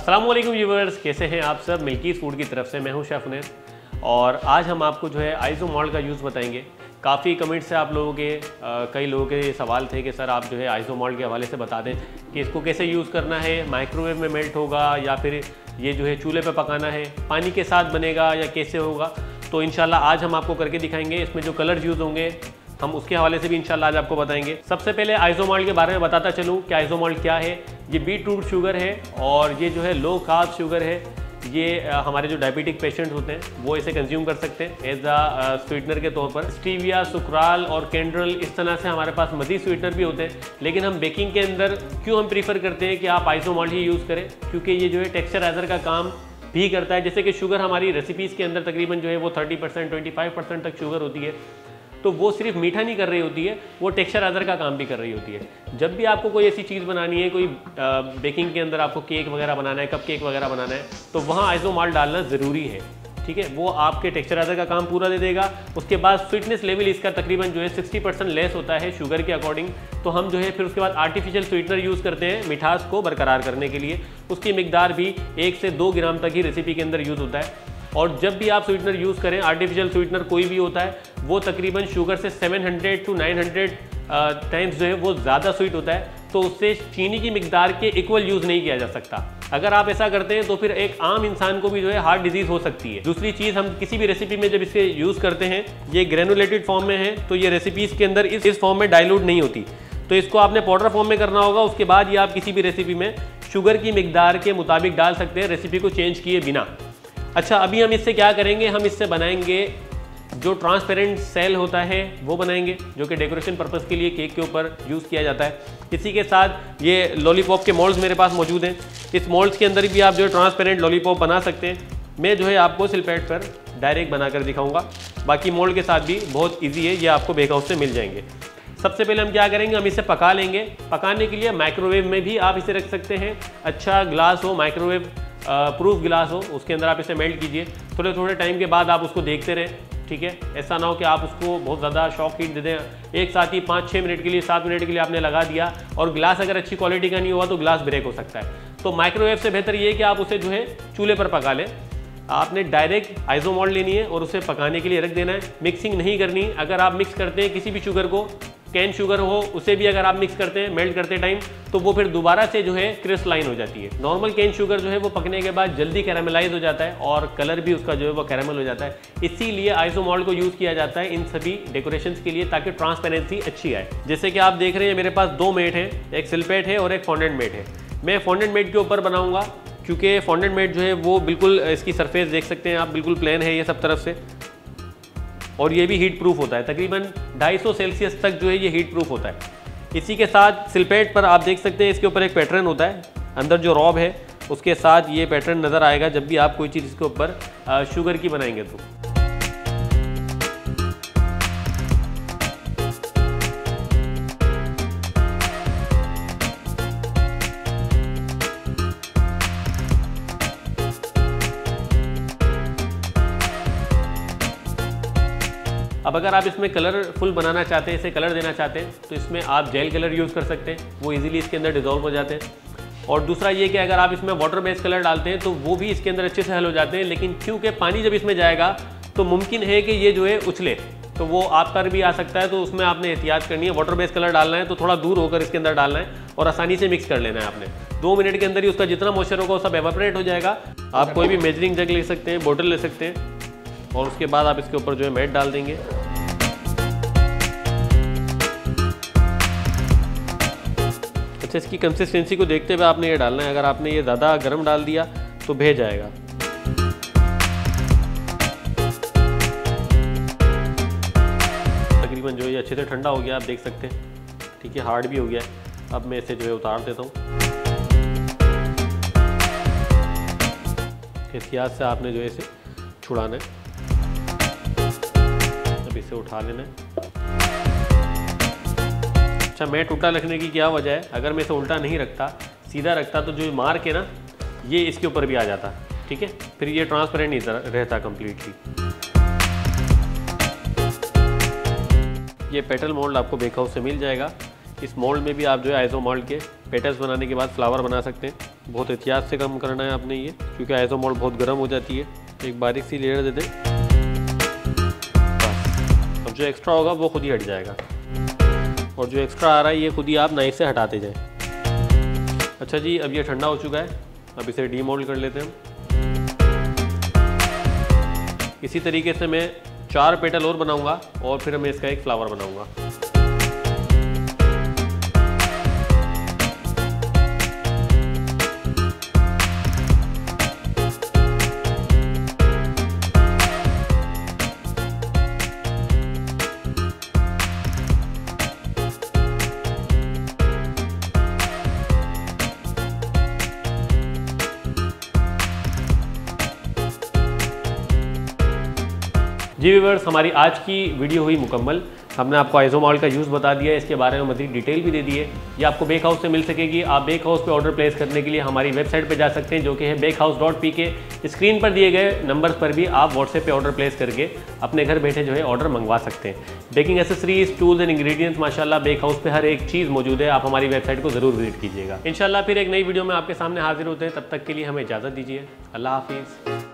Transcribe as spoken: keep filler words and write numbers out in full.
अस्सलाम वालेकुम व्यूअर्स, कैसे हैं आप सब। मिल्कीज़ फूड की तरफ से मैं हूं शेफ उनैस और आज हम आपको जो है आइसोमॉल्ट का यूज़ बताएंगे। काफ़ी कमेंट्स से आप लोगों के आ, कई लोगों के सवाल थे कि सर आप जो है आइसोमॉल्ट के हवाले से बता दें कि इसको कैसे यूज़ करना है, माइक्रोवेव में मेल्ट होगा या फिर ये जो है चूल्हे पे पकाना है, पानी के साथ बनेगा या कैसे होगा। तो इंशाल्लाह आज हम आपको करके दिखाएंगे। इसमें जो कलर्स यूज़ होंगे हम उसके हवाले से भी इंशाल्लाह आज आपको बताएंगे। सबसे पहले आइसोमॉल्ट के बारे में बताता चलूँ कि आइसोमॉल्ट क्या है। ये बीट रूट शुगर है और ये जो है लो कार्ब शुगर है। ये आ, हमारे जो डायबिटिक पेशेंट्स होते हैं वो इसे कंज्यूम कर सकते हैं एज आ स्वीटनर के तौर पर। स्टीविया, सुक्राल और कैंड्रल, इस तरह से हमारे पास मज़ीद स्वीटनर भी होते हैं, लेकिन हम बेकिंग के अंदर क्यों हम प्रीफर करते हैं कि आप आइसोमॉल्ट ही यूज़ करें, क्योंकि ये जो है टेक्सचराइजर का काम भी करता है। जैसे कि शुगर हमारी रेसिपीज़ के अंदर तकरीबन जो है वो thirty percent twenty five percent तक शुगर होती है, तो वो सिर्फ मीठा नहीं कर रही होती है, वो टेक्सचराइजर का काम भी कर रही होती है। जब भी आपको कोई ऐसी चीज़ बनानी है, कोई बेकिंग के अंदर आपको केक वगैरह बनाना है, कप केक वगैरह बनाना है, तो वहाँ आइसोमॉल्ट डालना ज़रूरी है। ठीक है, वो आपके टेक्सचराइजर का काम पूरा दे देगा। उसके बाद स्वीटनेस लेवल इसका तकरीबन जो है सिक्सटी परसेंट लेस होता है शुगर के अकॉर्डिंग। तो हम जो है फिर उसके बाद आर्टिफिशियल स्वीटनर यूज़ करते हैं मिठास को बरकरार करने के लिए। उसकी मिकदार भी एक से दो ग्राम तक ही रेसिपी के अंदर यूज़ होता है। और जब भी आप स्वीटनर यूज़ करें, आर्टिफिशियल स्वीटनर कोई भी होता है, वो तकरीबन शुगर से seven hundred to nine hundred times जो है वो ज़्यादा स्वीट होता है, तो उससे चीनी की मिकदार के इक्वल यूज़ नहीं किया जा सकता। अगर आप ऐसा करते हैं तो फिर एक आम इंसान को भी जो है हार्ट डिजीज़ हो सकती है। दूसरी चीज़, हम किसी भी रेसिपी में जब इसे यूज़ करते हैं, ये ग्रेनुलेटेड फॉर्म में है, तो ये रेसिपीज़ के अंदर इस इस फॉर्म में डाइल्यूट नहीं होती, तो इसको आपने पाउडर फॉर्म में करना होगा। उसके बाद ये आप किसी भी रेसिपी में शुगर की मिकदार के मुताबिक डाल सकते हैं, रेसिपी को चेंज किए बिना। अच्छा, अभी हम इससे क्या करेंगे, हम इससे बनाएंगे जो ट्रांसपेरेंट सेल होता है वो बनाएंगे, जो कि डेकोरेशन पर्पस के लिए केक के ऊपर यूज़ किया जाता है। इसी के साथ ये लॉलीपॉप के मोल्ड्स मेरे पास मौजूद हैं। इस मोल्ड्स के अंदर भी आप जो है ट्रांसपेरेंट लॉलीपॉप बना सकते हैं। मैं जो है आपको सिलपैड पर डायरेक्ट बनाकर दिखाऊँगा। बाकी मोल्ड के साथ भी बहुत ईजी है, ये आपको बेक हाउस से मिल जाएंगे। सबसे पहले हम क्या करेंगे, हम इसे पका लेंगे। पकाने के लिए माइक्रोवेव में भी आप इसे रख सकते हैं। अच्छा ग्लास हो, माइक्रोवेव प्रूफ गिलास हो, उसके अंदर आप इसे मेल्ट कीजिए। थोड़े थोड़े टाइम के बाद आप उसको देखते रहें। ठीक है, ऐसा ना हो कि आप उसको बहुत ज़्यादा शॉक हीट दे दें। एक साथ ही पाँच छः मिनट के लिए, सात मिनट के लिए आपने लगा दिया और ग्लास अगर अच्छी क्वालिटी का नहीं हुआ तो ग्लास ब्रेक हो सकता है। तो माइक्रोवेव से बेहतर ये है कि आप उसे जो है चूल्हे पर पका लें। आपने डायरेक्ट आइसोमॉल्ट लेनी है और उसे पकाने के लिए रख देना है, मिक्सिंग नहीं करनी। अगर आप मिक्स करते हैं किसी भी शुगर को, कैन शुगर हो, उसे भी अगर आप मिक्स करते हैं मेल्ट करते टाइम, तो वो फिर दोबारा से जो है क्रिस्टलाइन हो जाती है। नॉर्मल कैन शुगर जो है वो पकने के बाद जल्दी कैरामलाइज हो जाता है और कलर भी उसका जो है वो कैरामल हो जाता है। इसीलिए आइसोमॉल्ट को यूज़ किया जाता है इन सभी डेकोरेशंस के लिए, ताकि ट्रांसपेरेंसी अच्छी आए। जैसे कि आप देख रहे हैं मेरे पास दो मेट हैं, एक सिलपेट है और एक फॉन्डेंट मेट है। मैं फॉन्डेंट मेट के ऊपर बनाऊंगा, क्योंकि फॉन्डेंट मेट जो है वो बिल्कुल, इसकी सरफेस देख सकते हैं आप, बिल्कुल प्लेन है ये सब तरफ से, और ये भी हीट प्रूफ होता है। तकरीबन दो सौ पचास सेल्सियस तक जो है ये हीट प्रूफ होता है। इसी के साथ सिलपेट पर आप देख सकते हैं इसके ऊपर एक पैटर्न होता है, अंदर जो रॉब है उसके साथ ये पैटर्न नज़र आएगा जब भी आप कोई चीज़ इसके ऊपर शुगर की बनाएंगे तो। अब अगर आप इसमें कलरफुल बनाना चाहते हैं, इसे कलर देना चाहते हैं, तो इसमें आप जेल कलर यूज़ कर सकते हैं, वो इजीली इसके अंदर डिज़ोल्व हो जाते हैं। और दूसरा ये कि अगर आप इसमें वाटर बेस्ड कलर डालते हैं तो वो भी इसके अंदर अच्छे से हल हो जाते हैं, लेकिन क्योंकि पानी जब इसमें जाएगा तो मुमकिन है कि ये जो है उछले, तो वो आप पर भी आ सकता है। तो उसमें आपने एहतियात करनी है। वाटर बेस्ड कलर डालना है तो थोड़ा दूर होकर इसके अंदर डालना है और आसानी से मिक्स कर लेना है आपने। दो मिनट के अंदर ही उसका जितना मॉइस्चर होगा वो सब एवापोरेट हो जाएगा। आप कोई भी मेजरिंग जग ले सकते हैं, बोतल ले सकते हैं, और उसके बाद आप इसके ऊपर जो है मेट डाल देंगे। अच्छा, इसकी कंसिस्टेंसी को देखते हुए आपने ये डालना है। अगर आपने ये ज़्यादा गर्म डाल दिया तो बह जाएगा। तकरीबन जो ये अच्छे से ठंडा हो गया, आप देख सकते हैं। ठीक है, हार्ड भी हो गया है। अब मैं इसे जो है उतार देता हूँ। एहतियात से आपने जो है इसे छुड़ाना है। अब इसे उठा लेना है। अच्छा, मेट उल्टा रखने की क्या वजह है, अगर मैं इसे उल्टा नहीं रखता, सीधा रखता, तो जो मार के ना ये इसके ऊपर भी आ जाता। ठीक है, फिर ये ट्रांसपेरेंट नहीं रहता कम्प्लीटली। ये पेटल मोल्ड आपको बेक हाउस से मिल जाएगा। इस मोल्ड में भी आप जो है आइसोमॉल्ट के पेटल्स बनाने के बाद फ्लावर बना सकते हैं। बहुत एहतियात से कम करना है आपने ये, क्योंकि आइसोमॉल बहुत गर्म हो जाती है। एक बारीक सी लेयर दे दें, बस। अब जो एक्स्ट्रा होगा वो खुद ही हट जाएगा, और जो एक्स्ट्रा आ रहा है ये खुद ही आप नाइफ से हटाते जाएं। अच्छा जी, अब ये ठंडा हो चुका है, अब इसे डीमोल्ड कर लेते हैं हम। इसी तरीके से मैं चार पेटल और बनाऊंगा और फिर मैं इसका एक फ्लावर बनाऊंगा। जी व्यूअर्स, हमारी आज की वीडियो हुई मुकम्मल। हमने आपको आइसोमॉल का यूज़ बता दिया है, इसके बारे में मज़ीद डिटेल भी दे दी है। ये आपको बेक हाउस से मिल सकेगी। आप बेक हाउस पे ऑर्डर प्लेस करने के लिए हमारी वेबसाइट पे जा सकते हैं, जो कि है bake house dot P K. Screen पर दिए गए नंबर पर भी आप व्हाट्सएप पे ऑर्डर प्लेस करके अपने घर बैठे जो है ऑर्डर मंगवा सकते हैं। Baking accessories, tools and ingredients माशाल्लाह बेक हाउस पे हर एक चीज़ मौजूद है। आप हमारी वेबसाइट को ज़रूर विजिट कीजिएगा। इंशाल्लाह फिर एक नई वीडियो में आपके सामने हाजिर होते हैं। तब तक के लिए हमें इजाज़त दीजिए। अल्लाह हाफिज़।